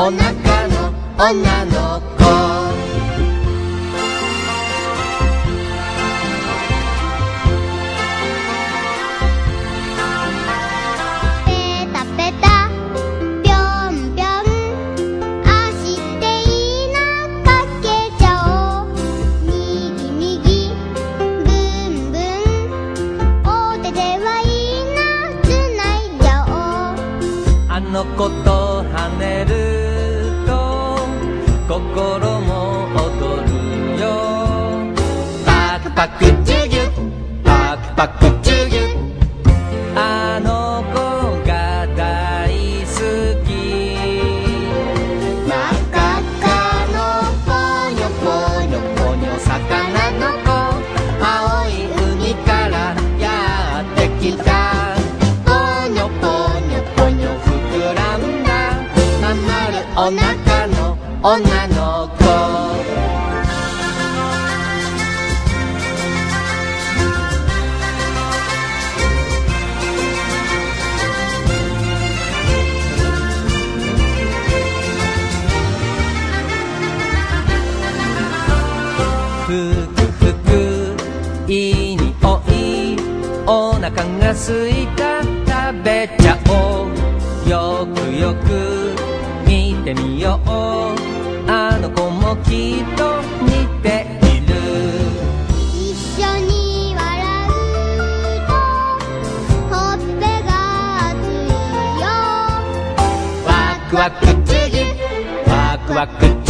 お腹の女の子。 ペタペタぴょんぴょん、あしていいなかけちゃおう。みぎみぎぶんぶん、おててはいいなつないじゃおう。 あの子と跳ねると心も踊るよ。パクパクチュギュパクパクチュギュ、あの子が大好き。真っ赤っかのぽにょぽにょぽにょ魚の子、青い海からやってきた。ぽにょぽにょぽにょ膨らんだまん丸お腹の女の子。ふくふくいいにおい、お腹がすいた食べちゃおう。よくよく見てみよう、あの子もきっと似ている。 一緒に笑うとほっぺが熱いよ。 ワクワクチュギュワクワク